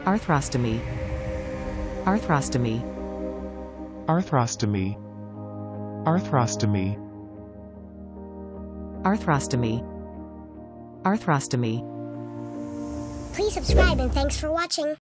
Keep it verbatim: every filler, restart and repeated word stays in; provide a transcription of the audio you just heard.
arthrostomy, arthrostomy, arthrostomy, arthrostomy, arthrostomy, arthrostomy. Please subscribe and thanks for watching.